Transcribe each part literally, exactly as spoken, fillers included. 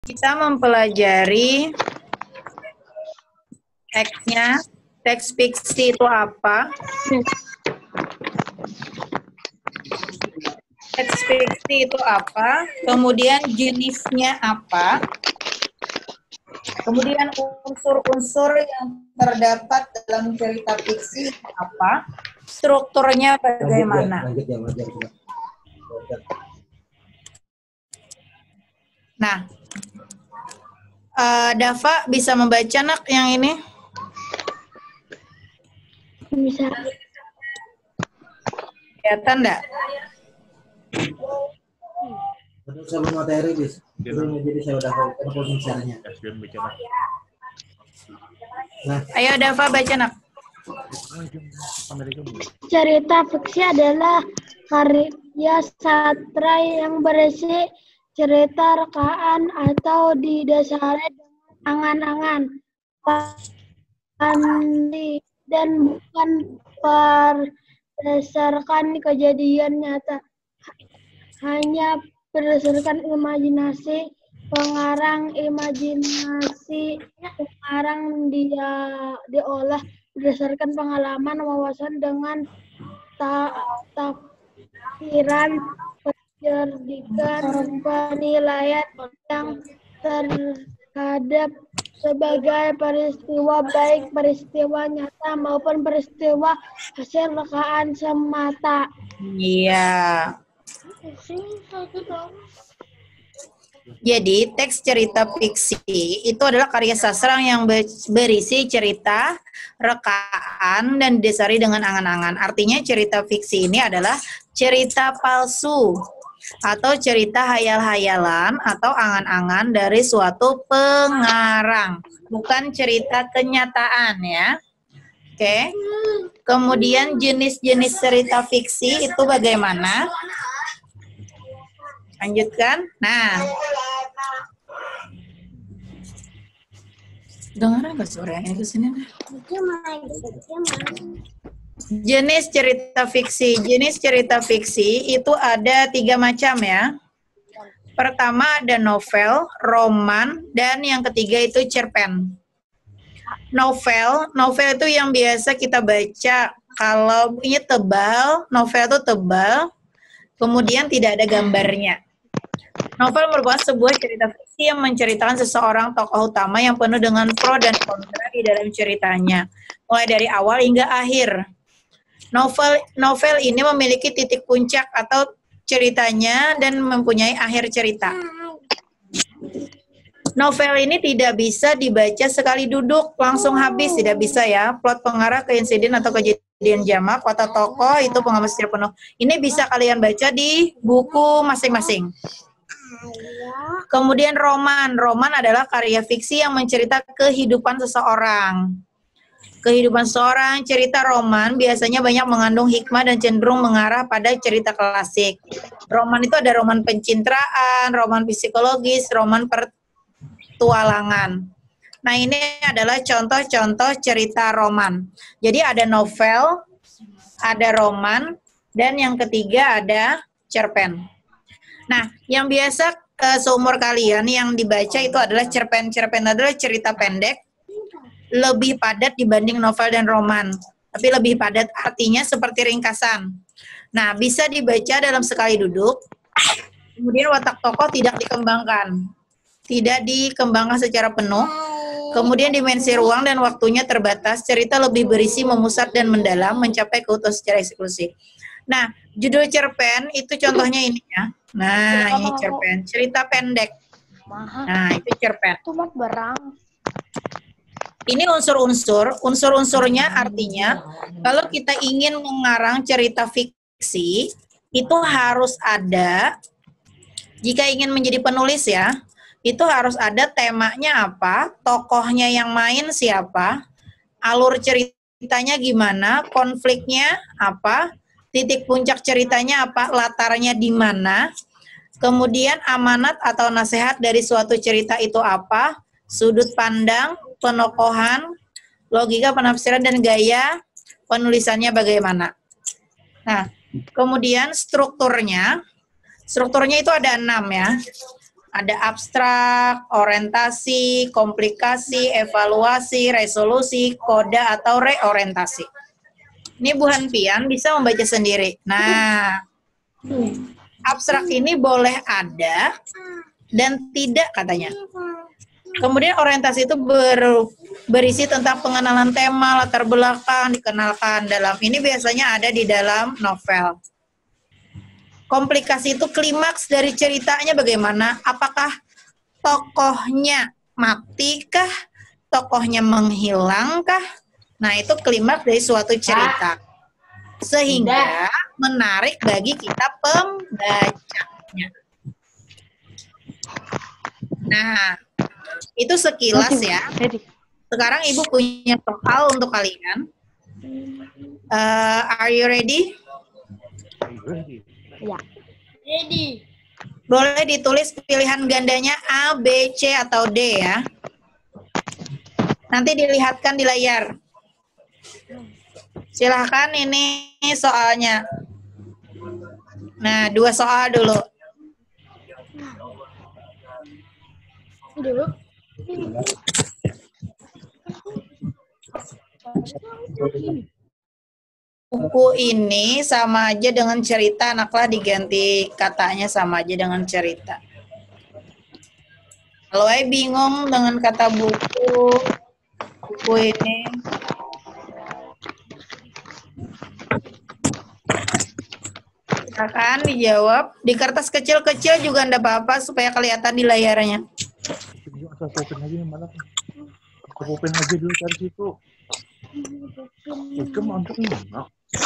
kita mempelajari teksnya. Teks fiksi itu apa? Teks fiksi itu apa? Kemudian jenisnya apa? Kemudian unsur-unsur yang terdapat dalam cerita fiksi itu apa? Strukturnya bagaimana? Nah, uh, Dava bisa membaca nak yang ini? Bisa. Kelihatan enggak? Sebelum materi bis, jadi saya udah tahu caranya. Nah, ayo Dava baca nak. Cerita fiksi adalah karya sastra yang berisi cerita rekaan atau didasari dengan angan-angan dan bukan berdasarkan kejadian nyata, hanya berdasarkan imajinasi pengarang. Imajinasi pengarang dia diolah berdasarkan pengalaman, wawasan dengan ta tafsiran, pencerdikan, penilaian yang terhadap sebagai peristiwa, baik peristiwa nyata maupun peristiwa hasil rekaan semata. Iya. Jadi teks cerita fiksi itu adalah karya sastra yang berisi cerita, rekaan, dan didasari dengan angan-angan. Artinya cerita fiksi ini adalah cerita palsu atau cerita hayal-hayalan atau angan-angan dari suatu pengarang, bukan cerita kenyataan ya. Oke. Kemudian jenis-jenis cerita fiksi itu bagaimana? Lanjutkan. Nah, dengar nggak suaranya ke sini? Jenis cerita fiksi. Jenis cerita fiksi itu ada tiga macam ya. Pertama ada novel, roman, dan yang ketiga itu cerpen. Novel, novel itu yang biasa kita baca. Kalau ini tebal, novel itu tebal, kemudian tidak ada gambarnya. Novel merupakan sebuah cerita fiksi yang menceritakan seseorang tokoh utama yang penuh dengan pro dan kontra di dalam ceritanya, mulai dari awal hingga akhir. Novel novel ini memiliki titik puncak atau ceritanya dan mempunyai akhir cerita. Novel ini tidak bisa dibaca sekali duduk, langsung habis, tidak bisa ya. Plot pengarah ke insiden atau kejadian jamak, watak tokoh itu pengambil secara penuh. Ini bisa kalian baca di buku masing-masing. Kemudian roman. Roman adalah karya fiksi yang menceritakan kehidupan seseorang. Kehidupan seseorang, cerita roman biasanya banyak mengandung hikmah dan cenderung mengarah pada cerita klasik. Roman itu ada roman pencitraan, roman psikologis, roman petualangan. Nah, ini adalah contoh-contoh cerita roman. Jadi ada novel, ada roman, dan yang ketiga ada cerpen. Nah, yang biasa uh, seumur kalian yang dibaca itu adalah cerpen. Cerpen adalah cerita pendek, lebih padat dibanding novel dan roman. Tapi lebih padat artinya seperti ringkasan. Nah, bisa dibaca dalam sekali duduk. Kemudian watak tokoh tidak dikembangkan. Tidak dikembangkan secara penuh. Kemudian dimensi ruang dan waktunya terbatas. Cerita lebih berisi, memusat, dan mendalam, mencapai keutuhan secara eksklusif. Nah, judul cerpen itu contohnya ini ya. Nah, ini cerpen. Cerita pendek. Nah, itu cerpen. Ini unsur-unsur. Unsur-unsurnya artinya, kalau kita ingin mengarang cerita fiksi, itu harus ada, jika ingin menjadi penulis ya, itu harus ada temanya apa, tokohnya yang main siapa, alur ceritanya gimana, konfliknya apa, titik puncak ceritanya apa, latarnya di mana, kemudian amanat atau nasihat dari suatu cerita itu apa, sudut pandang, penokohan, logika penafsiran, dan gaya penulisannya bagaimana. Nah, kemudian strukturnya, strukturnya itu ada enam ya. Ada abstrak, orientasi, komplikasi, evaluasi, resolusi, koda atau reorientasi. Ini Bu Hanpian bisa membaca sendiri. Nah, abstrak ini boleh ada dan tidak katanya. Kemudian orientasi itu ber, berisi tentang pengenalan tema, latar belakang, dikenalkan dalam. Ini biasanya ada di dalam novel. Komplikasi itu klimaks dari ceritanya bagaimana? Apakah tokohnya mati kah? Tokohnya menghilangkah? Nah, itu klimaks dari suatu cerita. Sehingga menarik bagi kita pembacanya. Nah, itu sekilas ya. Sekarang Ibu punya soal untuk kalian. Uh, are you ready? Ya. Ready. Boleh ditulis pilihan gandanya A, B, C, atau D ya. Nanti dilihatkan di layar. Silahkan ini soalnya. Nah, dua soal dulu. Dulu. Buku ini sama aja dengan cerita, naklah diganti katanya sama aja dengan cerita. Kalau saya bingung dengan kata buku, buku ini. Silakan dijawab. Di kertas kecil-kecil juga enggak apa-apa supaya kelihatan di layarnya. Asal open aja malah. Open aja dulu dari situ. Itu mantap mana?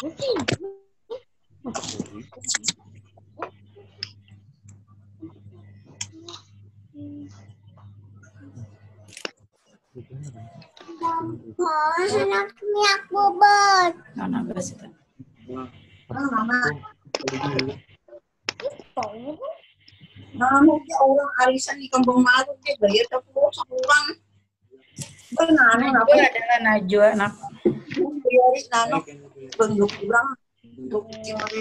Oh, anak minyak bobot. Nah, nah, beres itu. Oh, mama. Nah, mungkin orang arisan di Kampung Malu dia gaya tepuk seorang. Benar, Najwa adalah Najwa, anak. Biari nano bentuk kurang bentuk gimana?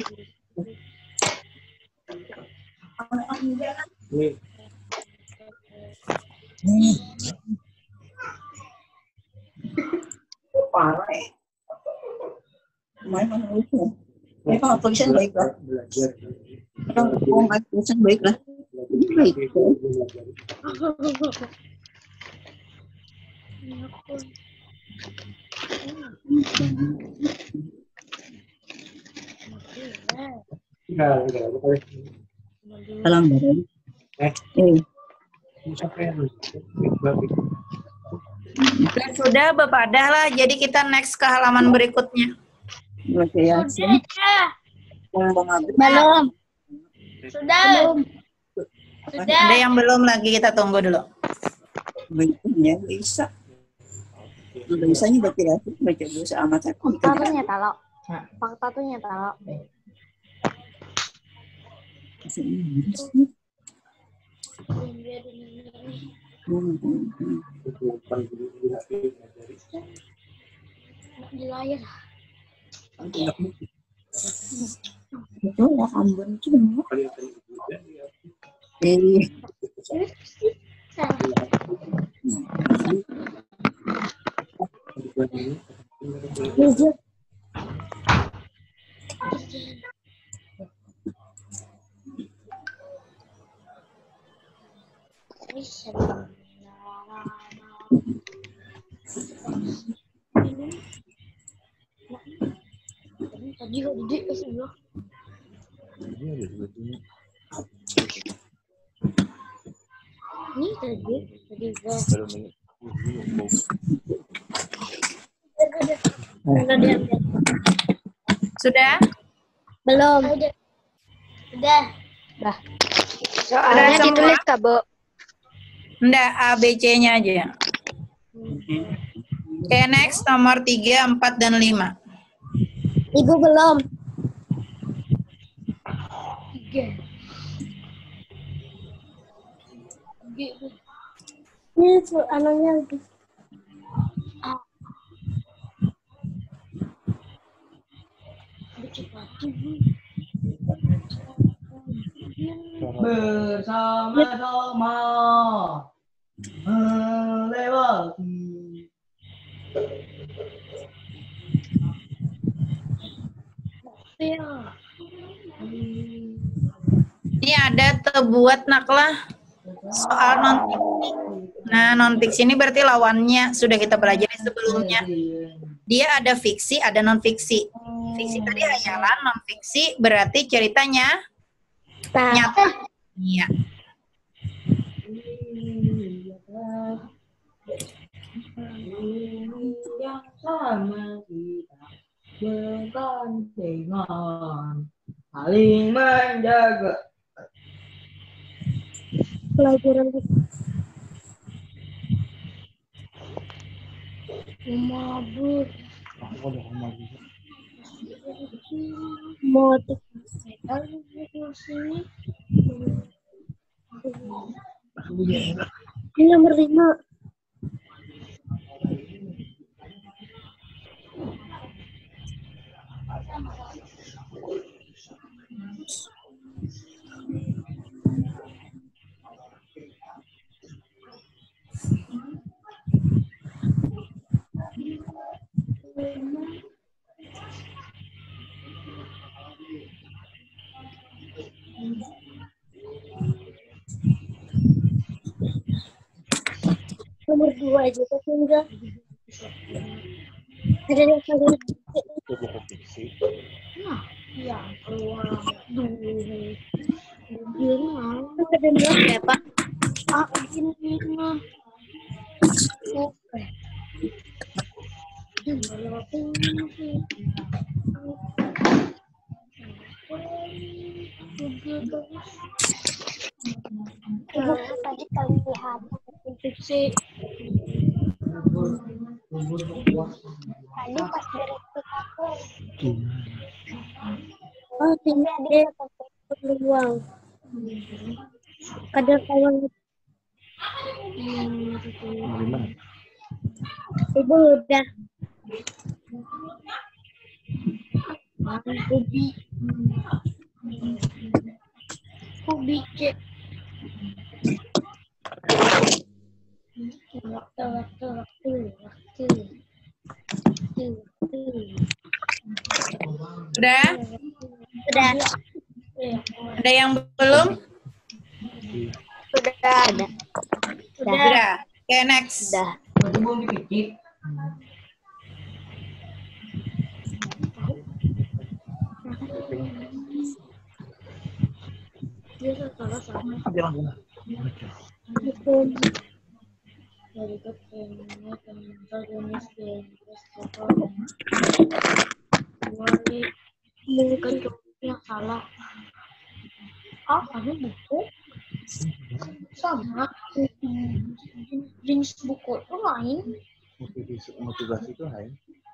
Parah ya. Main mana itu? Eh kalau tulisan baiklah. Kalau mau tulisan baiklah. Baik. Salam bareng. Eh. Eh. Sudah Bapak dah lah, jadi kita next ke halaman berikutnya. Oke ya. Belum. Sudah. Sudah. Ada yang belum lagi, kita tunggu dulu. Ya bisa. Biasanya baca ya, baca bahasa amat aku. Fakta tuh nyata lo. Fakta tuh nyata lo. Di layar. Itu ya ambon cuma. Eh. Lanjut. Tadi kok didik ke sebelah. Ini tadi, tadi gua. Sudah? Belum. Sudah. Dah. Soalnya semua? ditulis Kak, Bu. Enggak, A, B, C-nya aja. Oke, next nomor tiga, empat, dan lima. Ibu belum. Tiga. Ini tuh anunya lagi. Ah. Cepat. bersama-sama melewati. Ini ada tebuat naklah soal non fiksi. Nah, non fiksi ini berarti lawannya sudah kita pelajari sebelumnya. Dia ada fiksi, ada non fiksi. Fiksi tadi hayalan, non fiksi berarti ceritanya nyata. Iya. Yang sama kita bergandengan saling menjaga. Pelajaran mabuk motivasi ini nomor lima. Nomor dua aja tapi enggak. Ada yang kalian Itu buku fiksi. nah, ya keluar dulu. Gimana? Ada ya Pak? Ah, ini mah. Oke. Tadi kali lihat fiksi. Tadi pas direktur aku. Oh, tidak dia peluang. Kadang kawan. Gimana? Ibu udah. Hobi. Hobi cek. Waktu, waktu, waktu, waktu. Sudah? Sudah. Ada yang belum? Sudah. Ada. Sudah. Sudah. Oke, next. Sudah. Dia salah sama. Dari ketemu antagonis dan wali mungkin yang salah. Ah, kamu buku sama jenis buku itu lain. Motivasi, motivasi itu lain.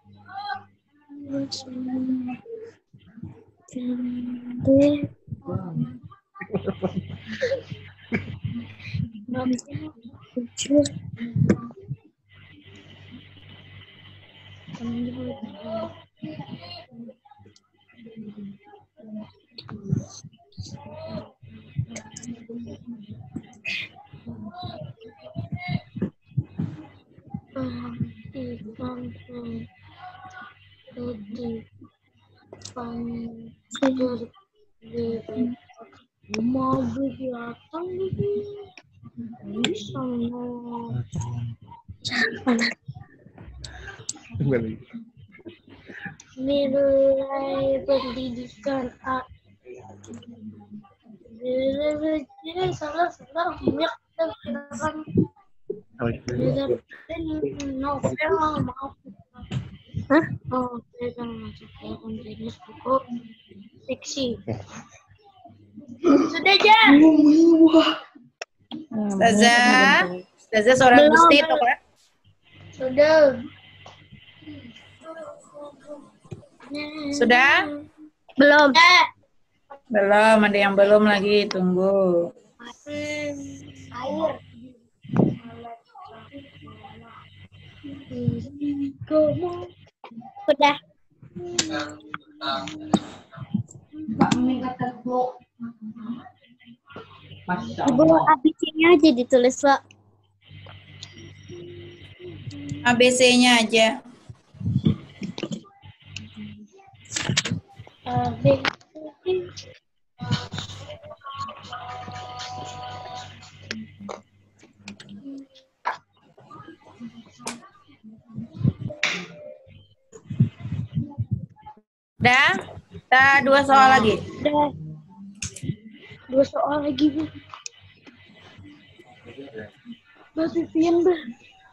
Mau datang bisa nilai pendidikan A. Nilai salah salah banyak kan. Novel maaf. Hah? Oh, saya kan masuk ke jenis buku fiksi. Sudah aja. Ustazah. Ustazah suara Gusti itu kan? Sudah. Sudah? Belum. Belum, ada yang belum lagi, tunggu. Air. Sudah. Pak meningkatkan blok. Di bawah A B C-nya aja ditulis, Pak. A B C-nya aja. A B C. Dah? Dah dua soal lagi. Udah. Dua soal lagi, Bu. Mbak Vivian, Bu.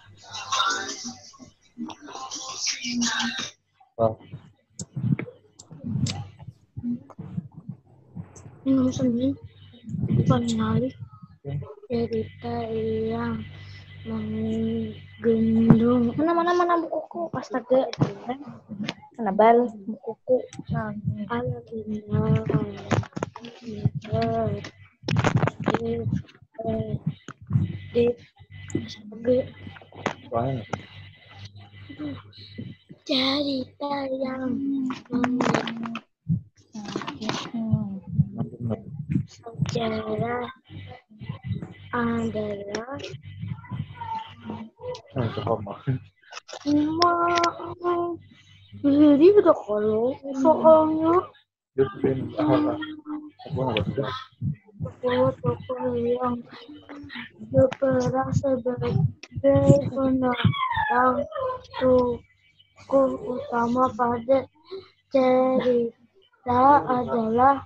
Oh. Ini nomor sembilan. Pengenali cerita yang menggendong. Mana mana mana bukuku. Astaga. Mana bal bukuku. Ala benar. Cerita yang sejarah adalah jadi udah kalau soalnya tokoh-tokoh yang berperan sebagai penerang tokoh utama pada cerita adalah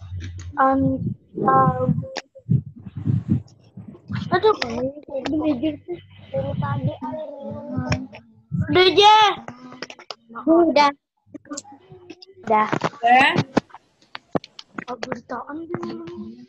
antagonis. Aduh, belajar tuh dari tadi air. Udah aja. Udah. Udah. Eh? Pemberitaan dulu.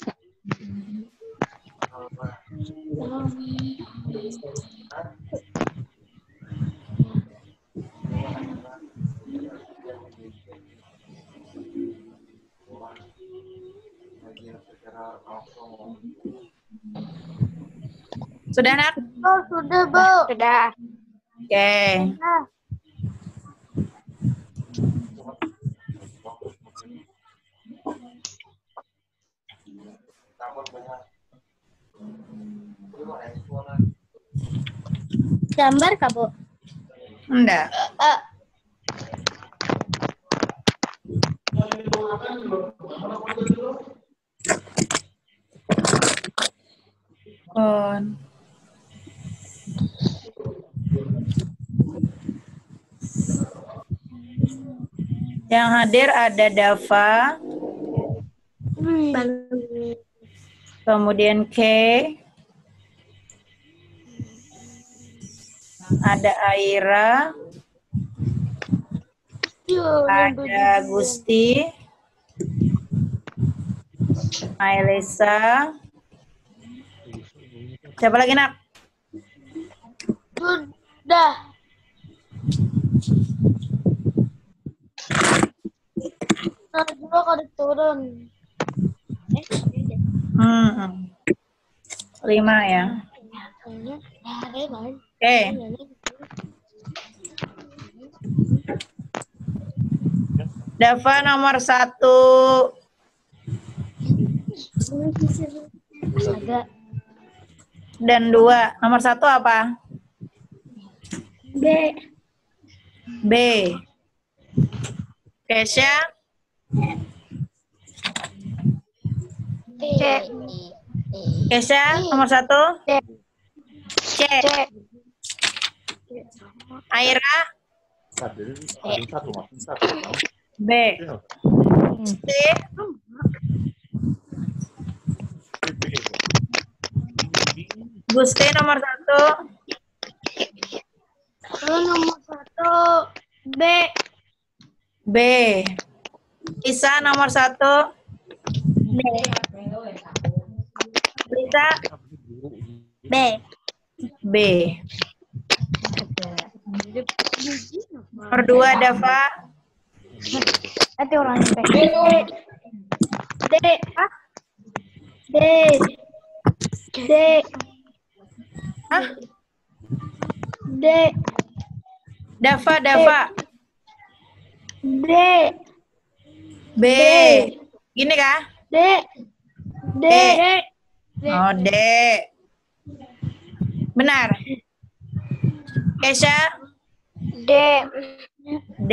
Sudah, Nak? Oh, sudah, Bu. Sudah. Oke. Nah. Gambar, Kak, Bu? Enggak. Uh, On. Yang hadir ada Dava, kemudian K, ada Aira, ada Gusti, Ailesa. Siapa lagi, Nak? Sudah. Nah, juga kalau turun. Hmm. Lima ya. Oke. Dava nomor satu. Ada. Dan dua. Nomor satu apa? B. B. Kesha. C. Kesha nomor satu. C. C. Aira. B. C. Gusti nomor satu. Lalu nomor satu B. B. Isa nomor satu. B. Lisa. B. B. Nomor dua Dava. Nanti orang D. D. D. D. Hah? D. Dava, Dava. D. B. Gini kah? D. D. D. Oh, D. Benar. Kesha? D. D.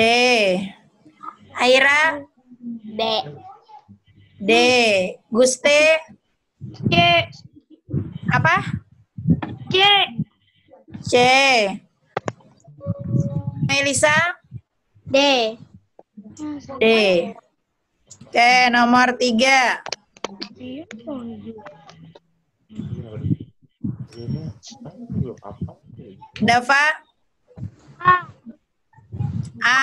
Aira? D. D. Guste? C. Apa? C. C. Melisa? D. D. Oke, nomor tiga. Dava? A. A.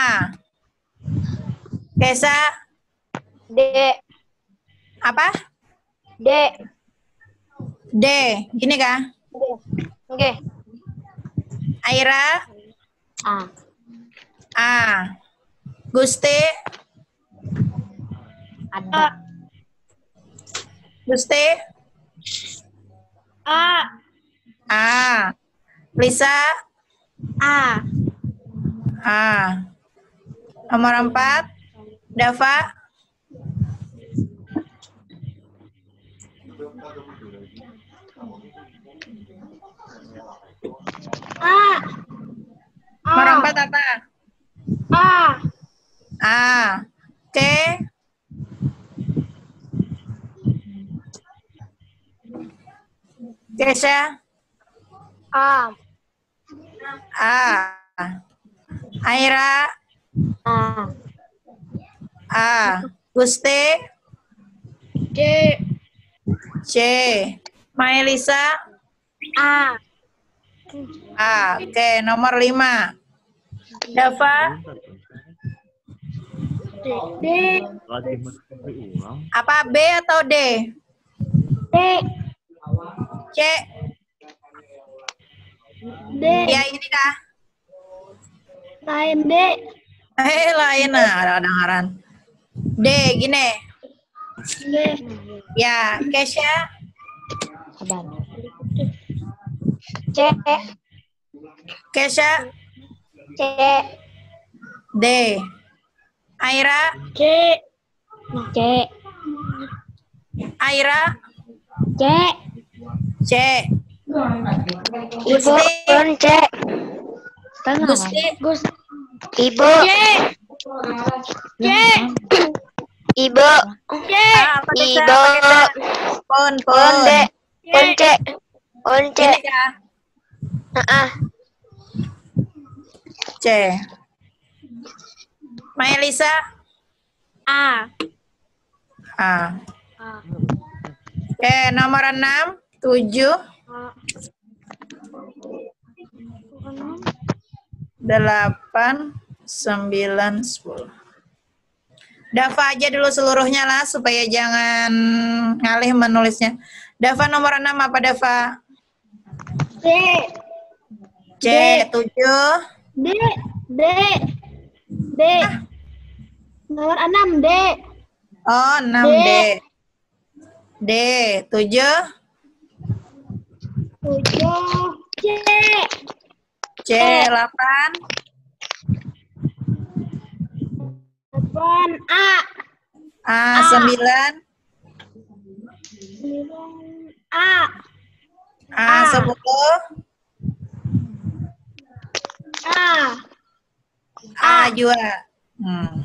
Kesa? D. Apa? D. D. Gini kah? Oke. Aira? A. A. Guste? Ada. Guste? A. A. Lisa? A. A. Nomor empat. Dava? A. Nomor empat apa? A. A. Oke. Kesha? A. A. Aira? A. A. Guste? C. C. Maelisa? A. A. Oke, nomor lima. Dava? D. Apa B atau D? D. C. D. Ya ini kah? Lain D. Eh lain nah, ada dengaran. D gini. D. Ya, Kesha? C. Kesha? C. D. Aira? C. C. Aira? C. C. Ibu pun C. Gusti? Gus. Ibu. C. C. Ibu. C. Ah, apa Kesha? Ibu. Apa Kesha? Pon, Pun pon. D. Pun C. Pun C. Ini kah? Heeh. C. Maelisa? A. A. A. Oke, nomor enam, tujuh, delapan, sembilan, sepuluh. Dava aja dulu seluruhnya lah supaya jangan ngalih menulisnya. Dava nomor enam apa Dava? C. C, tujuh. D. D. D. Nomor enam D. Oh, enam D. D, tujuh. Tujuh. C. C, delapan. Delapan A. A, sembilan. A. A, sepuluh. A. A juga. Hmm.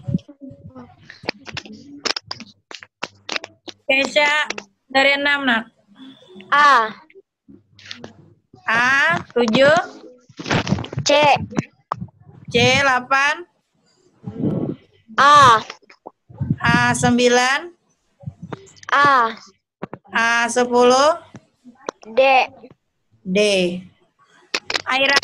Kesha dari enam nak. A. A, tujuh. C. C, delapan. A. A, sembilan. A. A, sepuluh. D. D. Aira.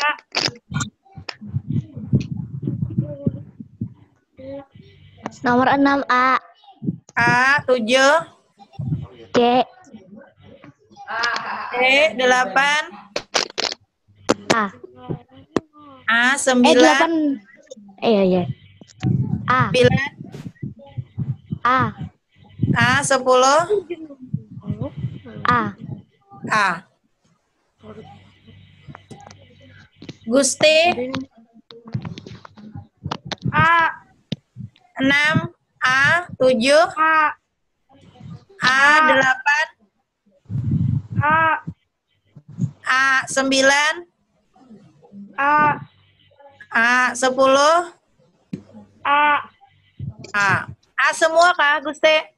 Nomor enam A. A, tujuh. C. D, delapan. A. A, Eh sembilan. delapan. Iya iya. A. Sembilan. A. A, sepuluh. A. A. Gusti. A. enam. A, tujuh. A. A, delapan. A. A sembilan. A. A sepuluh. A. A. A semua Kak Guste.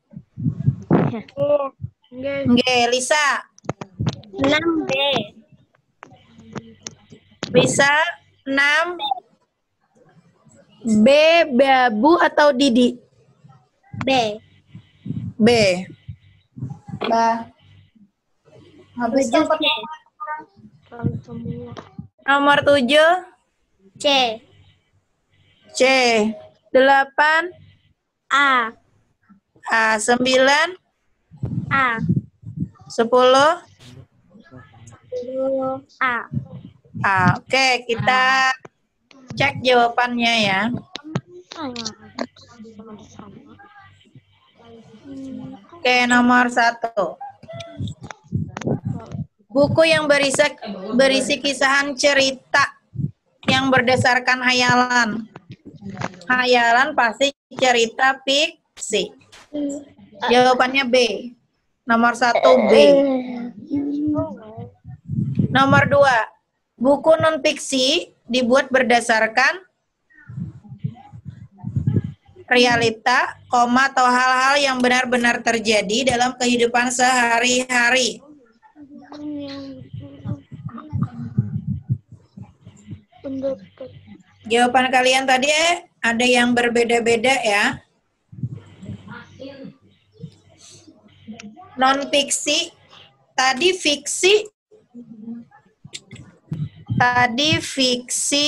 Nggih. Nggih, Lisa. enam B. Lisa enam. B Babu atau Didi? B. B. Ba. Habis Tujuh dapat C. Kalau semua. nomor tujuh. C. C. Delapan. A. A sembilan. A. Sepuluh. A. A. Oke, kita cek jawabannya ya. Oke, nomor satu. Buku yang berisi, berisi kisahan cerita yang berdasarkan hayalan. Hayalan pasti cerita fiksi. Jawabannya B. Nomor satu B. Nomor dua. Buku non-fiksi dibuat berdasarkan realita, koma atau hal-hal yang benar-benar terjadi dalam kehidupan sehari-hari. Jawaban kalian tadi eh, ada yang berbeda-beda ya. Non-fiksi, tadi fiksi, tadi fiksi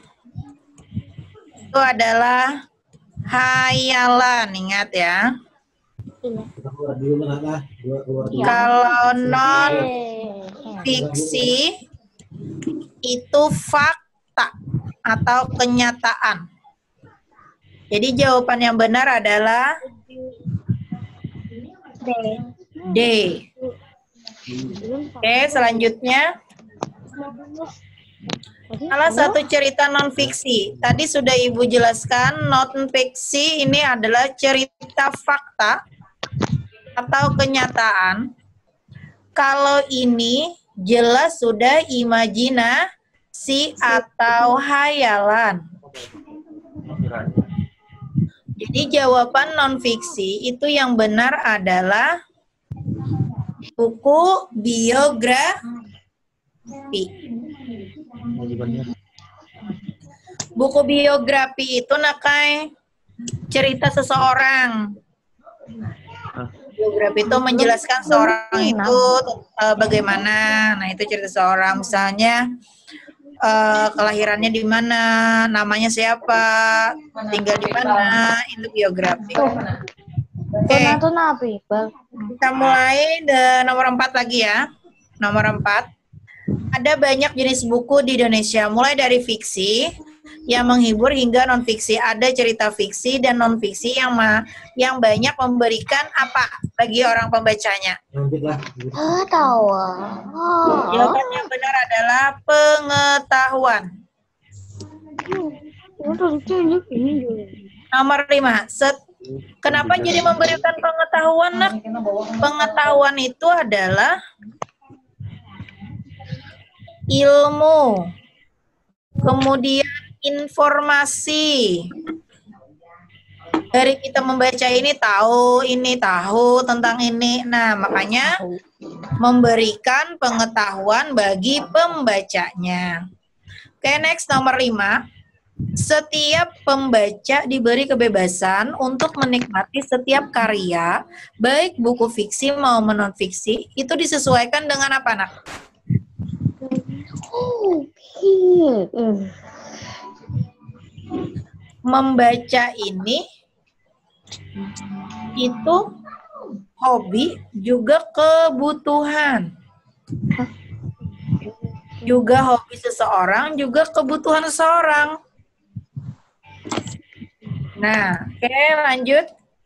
itu adalah hayalan, ingat ya. Kalau non fiksi itu fakta atau kenyataan. Jadi jawaban yang benar adalah D. D. Oke, selanjutnya salah satu cerita non fiksi. Tadi sudah Ibu jelaskan, non fiksi ini adalah cerita fakta atau kenyataan. Kalau ini jelas sudah imajinasi atau hayalan. Jadi jawaban non fiksi itu yang benar adalah buku biografi. Buku biografi itu nakai cerita seseorang. Biografi itu menjelaskan seorang itu uh, bagaimana. Nah, itu cerita seseorang, misalnya uh, kelahirannya di mana, namanya siapa, tinggal di mana, itu biografi. Oke. Okay. Kita mulai dari nomor empat lagi ya. Nomor empat. Ada banyak jenis buku di Indonesia, mulai dari fiksi yang menghibur hingga non-fiksi. Ada cerita fiksi dan non-fiksi yang ma yang banyak memberikan apa bagi orang pembacanya? Ah, tahu. Jawaban yang benar adalah pengetahuan. Nomor lima. Set Kenapa jadi memberikan pengetahuan, Nak? Pengetahuan itu adalah ilmu, kemudian informasi. Dari kita membaca ini tahu, ini tahu tentang ini. Nah, makanya memberikan pengetahuan bagi pembacanya. Oke, next nomor lima. Setiap pembaca diberi kebebasan untuk menikmati setiap karya, baik buku fiksi maupun non-fiksi, itu disesuaikan dengan apa, Nak? Membaca ini itu hobi juga kebutuhan. Juga hobi seseorang, juga kebutuhan seseorang. Nah, oke, okay, lanjut.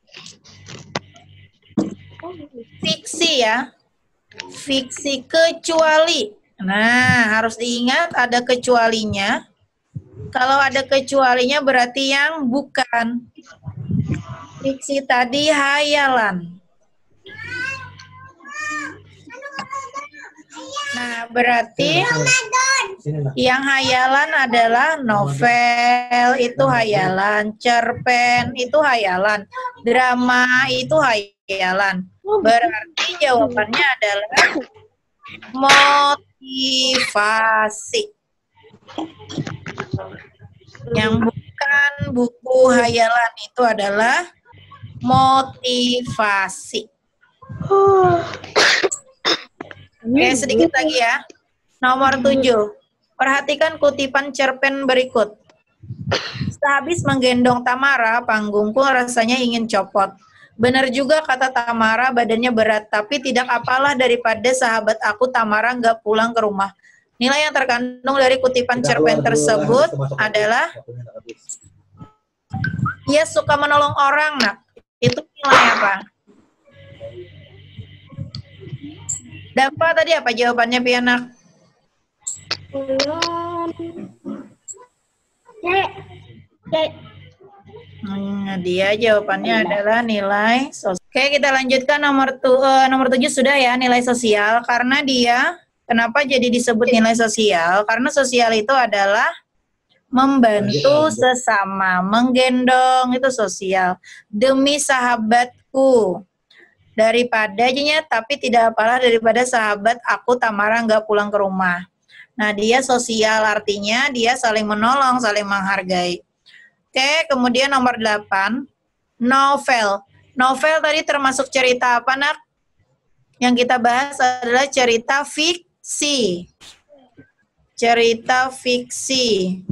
Fiksi ya. Fiksi kecuali. Nah, harus diingat ada kecualinya. Kalau ada kecualinya berarti yang bukan. Fiksi tadi hayalan. Nah, berarti Sini lah. yang hayalan adalah novel, itu hayalan. Cerpen, itu hayalan. Drama, itu hayalan. Berarti jawabannya adalah motivasi. Yang bukan buku hayalan itu adalah motivasi. Oke, sedikit lagi ya. Nomor tujuh. Perhatikan kutipan cerpen berikut. Sehabis menggendong Tamara, panggungku rasanya ingin copot. Benar juga kata Tamara, badannya berat, tapi tidak apalah daripada sahabat aku Tamara nggak pulang ke rumah. Nilai yang terkandung dari kutipan cerpen tersebut adalah ia suka menolong orang, nak. Itu nilai apa? Dampa tadi apa jawabannya, Pianak? Hmm, dia jawabannya adalah nilai sosial. Oke, kita lanjutkan nomor tu, uh, nomor tujuh sudah ya, nilai sosial. Karena dia, kenapa jadi disebut nilai sosial? Karena sosial itu adalah membantu sesama, menggendong itu sosial. Demi sahabatku. Daripadanya, tapi tidak apalah daripada sahabat aku Tamara nggak pulang ke rumah. Nah, dia sosial artinya dia saling menolong, saling menghargai. Oke, kemudian nomor delapan, novel. Novel tadi termasuk cerita apa, nak? Yang kita bahas adalah cerita fiksi. Cerita fiksi.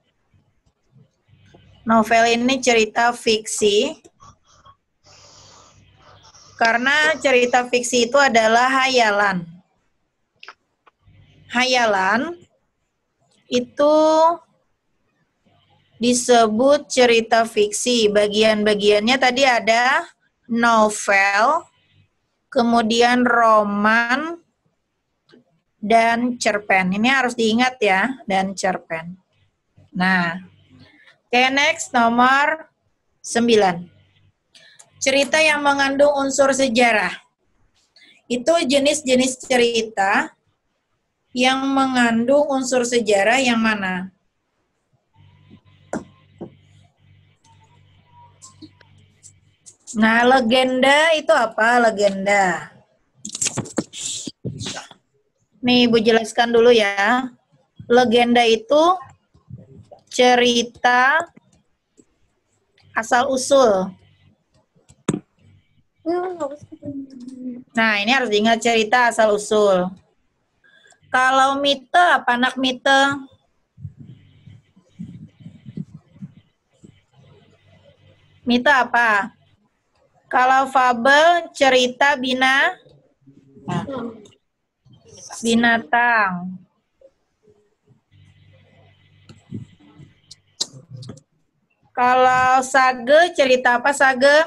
Novel ini cerita fiksi. Karena cerita fiksi itu adalah hayalan. Hayalan itu disebut cerita fiksi. Bagian-bagiannya tadi ada novel, kemudian roman, dan cerpen. Ini harus diingat ya, dan cerpen. Nah, oke, okay, next nomor sembilan. Cerita yang mengandung unsur sejarah. Itu jenis-jenis cerita yang mengandung unsur sejarah yang mana? Nah, legenda itu apa? Legenda. Nih, Ibu jelaskan dulu ya. Legenda itu cerita asal-usul. Nah, ini harus diingat cerita asal-usul. Kalau mite, apa anak mite? Mite apa? Kalau fabel, cerita bina, nah, binatang. Kalau sage, cerita apa sage?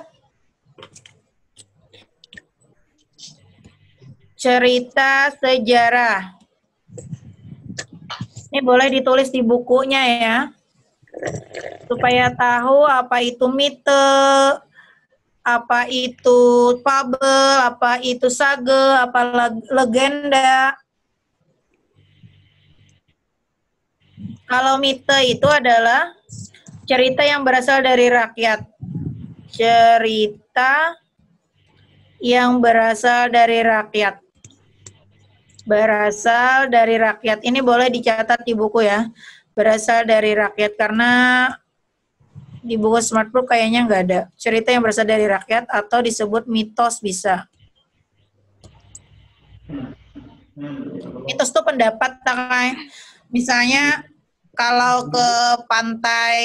Cerita sejarah. Ini boleh ditulis di bukunya ya. Supaya tahu apa itu mite, apa itu fabel, apa itu sage, apa legenda. Kalau mite itu adalah cerita yang berasal dari rakyat. Cerita yang berasal dari rakyat. Berasal dari rakyat. Ini boleh dicatat di buku ya. Berasal dari rakyat karena di buku Smartbook kayaknya nggak ada. Cerita yang berasal dari rakyat atau disebut mitos bisa. Mitos itu pendapat, misalnya kalau ke pantai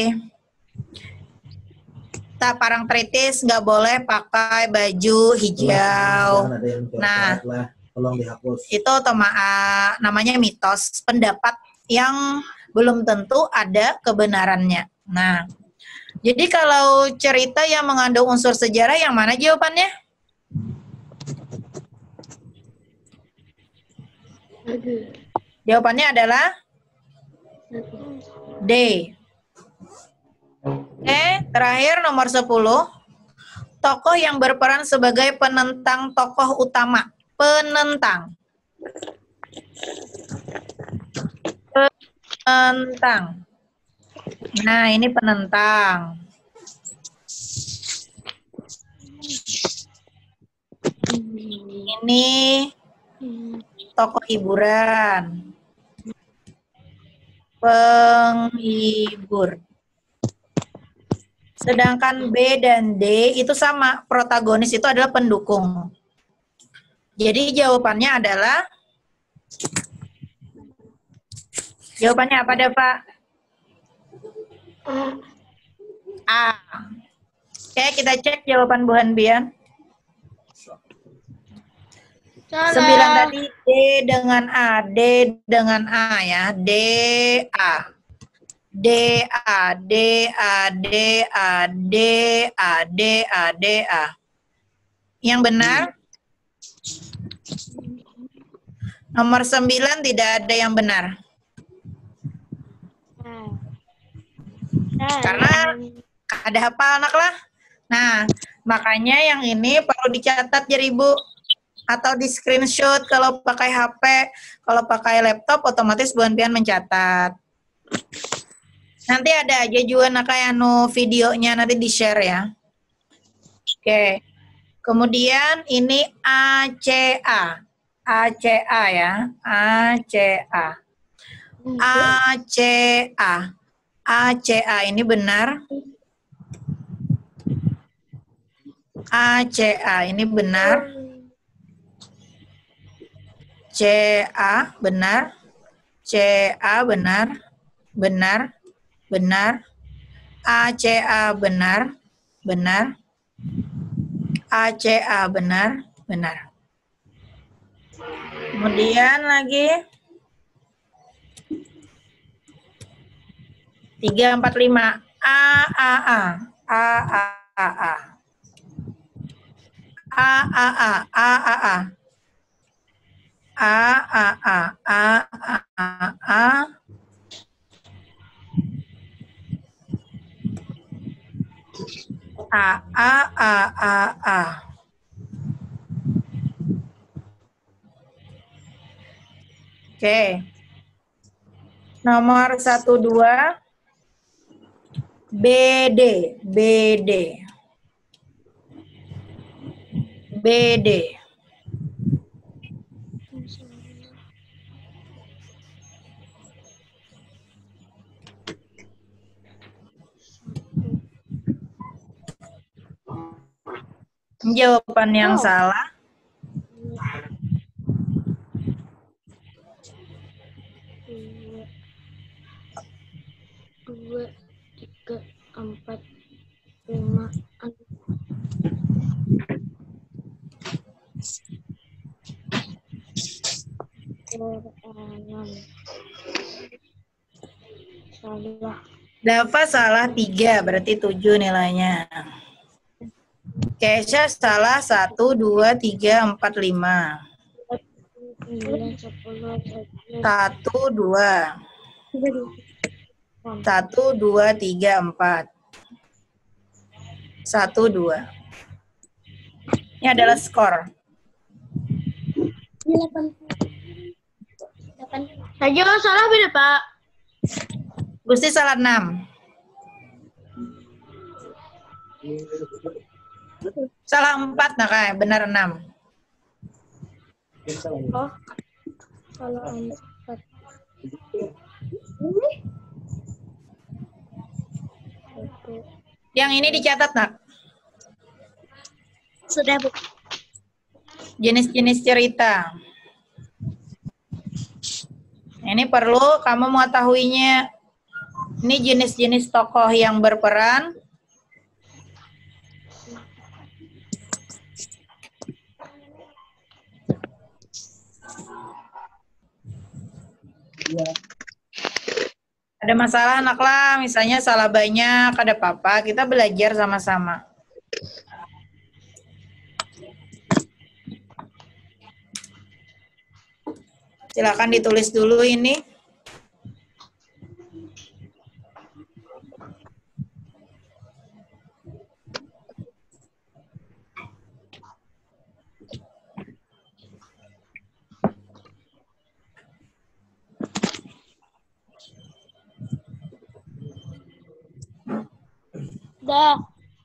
tak Parangtritis nggak boleh pakai baju hijau. Nah, tolong dihapus. Itu otoma, namanya mitos, pendapat yang belum tentu ada kebenarannya. Nah, jadi kalau cerita yang mengandung unsur sejarah yang mana jawabannya? Jawabannya adalah D. Oke, terakhir nomor sepuluh. Tokoh yang berperan sebagai penentang tokoh utama. Penentang. Penentang. Nah, ini penentang. Ini tokoh hiburan. Penghibur. Sedangkan B dan D itu sama, protagonis itu adalah pendukung. Jadi jawabannya adalah, jawabannya apa deh Pak? A. Oke, kita cek jawaban Bu Hanbian. Sembilan tadi D dengan A, D dengan A ya, D, A. D, A, D, A, D, A, D, A, D, A, D, A. Yang benar? Nomor sembilan tidak ada yang benar. Karena ada hafal anak lah. Nah, makanya yang ini perlu dicatat jadi Bu. Atau di screenshot kalau pakai H P. Kalau pakai laptop otomatis Bu Hanbian mencatat. Nanti ada aja juga nak kayak anu videonya nanti di-share ya. Oke. Kemudian ini A C A. A C A ya. A C A. A C A. A C A ini benar. A C A ini benar. C A benar. C A benar. Benar. Benar. A C A benar. Benar. A C A benar. Benar. Kemudian lagi tiga, empat, lima. A, A, A. A, A, A, A. A, A, A. A, A, A. A, A, A. A, A, A. A. A, A, A, A, A. Oke. Nomor satu, dua. B, D. B, D. B, D. Jawaban yang Oh. salah. Dua, tiga, empat, lima, enam. Salah. Dava salah tiga, berarti tujuh nilainya. Kesha salah satu, dua, tiga, empat, lima. Sembilan, sepuluh, sebelas. Satu, dua. Satu, dua, tiga, empat. Satu, dua. Ini adalah skor. Saya juga salah beda Pak. Gusti salah enam. Salah empat, nah kayak benar enam. Oh, salah empat. Yang ini dicatat, nak. Sudah Bu. Jenis-jenis cerita. Ini perlu kamu mengetahuinya. Ini jenis-jenis tokoh yang berperan. Ada masalah anak lah, misalnya salah banyak, ada apa-apa, kita belajar sama-sama. Silakan ditulis dulu ini. Dah.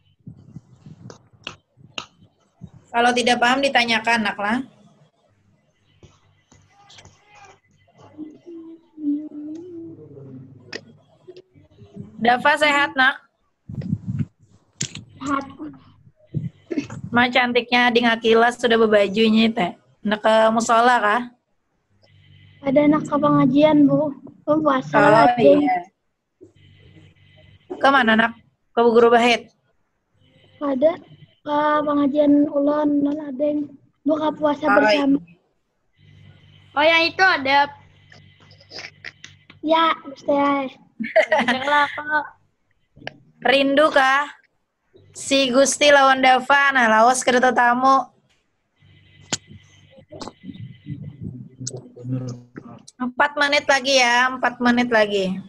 Kalau tidak paham ditanyakan, nak lah. Dava sehat, nak? Sehat. Ma cantiknya Ading Akila sudah berbajunya teh. Nak ke musola kah? Ada anak ke pengajian, Bu. Oh, puasa Oh lagi. iya. Kemana, nak? Ke Bu Guru Bahit? Ada ke pengajian ulon non adeng. Buka puasa Oh, bersama. Oh, yang itu ada Ya, Gusti. lah kok. Rindu kah? Si Gusti lawan Dava, nah lawas ke tamu. Empat menit lagi ya, empat menit lagi.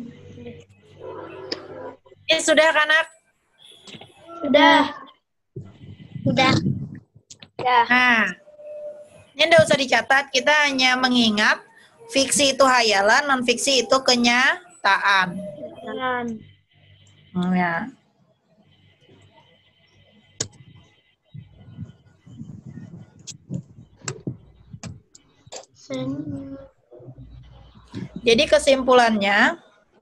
Ini sudah kan, nak? Sudah. Udah. Nah, ini enggak usah dicatat, kita hanya mengingat fiksi itu hayalan, non fiksi itu kenyataan. Jalan. Hmm, ya. Jadi kesimpulannya,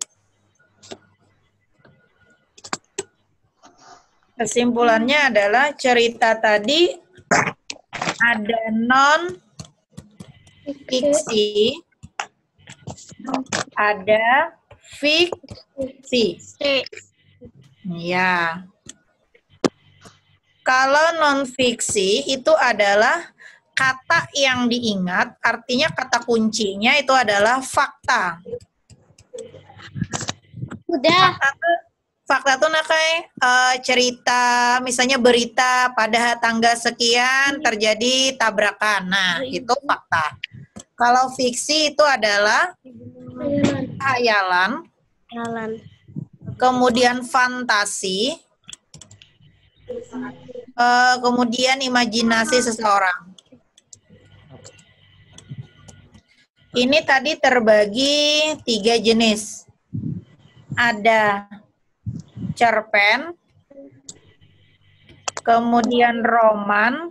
kesimpulannya adalah cerita tadi ada non fiksi, ada fiksi. Ya. Kalau non fiksi itu adalah kata yang diingat, artinya kata kuncinya itu adalah fakta. Udah. Fakta tuh, fakta tuh nakai eh, cerita, misalnya berita pada tanggal sekian terjadi tabrakan. Nah, itu fakta. Kalau fiksi itu adalah hayalan, Jalan. kemudian fantasi, eh, kemudian imajinasi seseorang. Ini tadi terbagi tiga jenis. Ada cerpen, kemudian roman,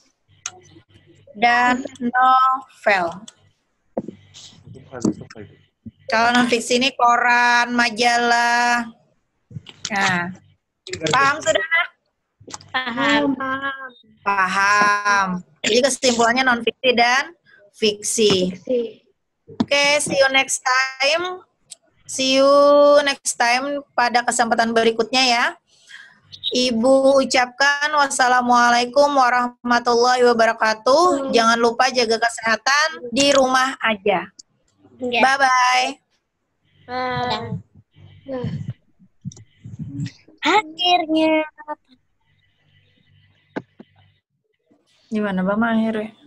dan novel. Kalau non fiksi ini koran, majalah. Nah, paham sudah, nak? Paham. Paham. Jadi kesimpulannya non fiksi dan fiksi. Oke, see you next time. See you next time pada kesempatan berikutnya ya. Ibu ucapkan wassalamualaikum warahmatullahi wabarakatuh. Jangan lupa jaga kesehatan di rumah aja. Bye-bye. Bye. Akhirnya. Gimana, Bang, akhirnya?